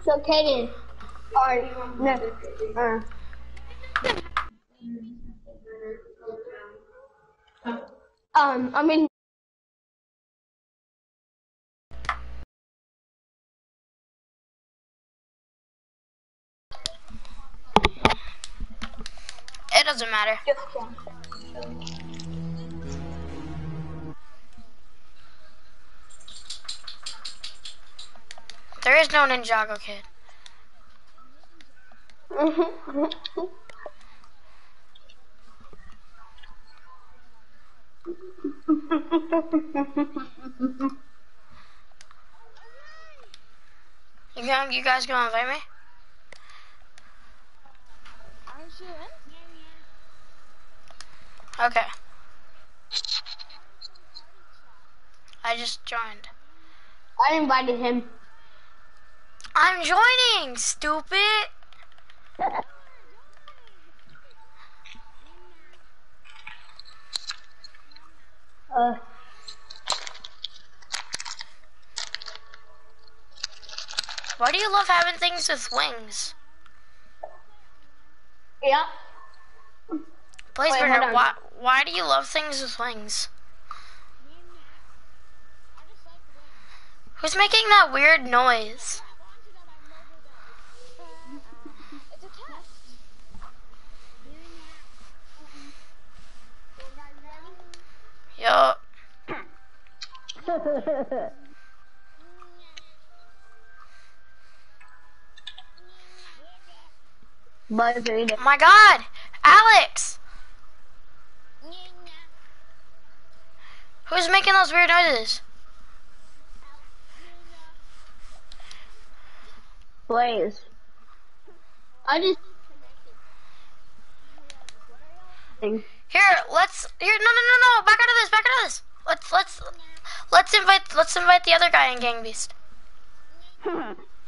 So Kaden, or no, I mean. It doesn't matter. There is no Ninjago kid. You guys gonna invite me? Aren't you in? Okay. I just joined. I invited him. I'm joining, stupid. Why do you love having things with wings? Yeah. Blazeburger, why do you love things with wings? Who's making that weird noise? It's a test. Yo. My God, Alex! Who's making those weird noises? Blaze. I just. Here, no, back out of this. Let's invite the other guy in Gang Beast.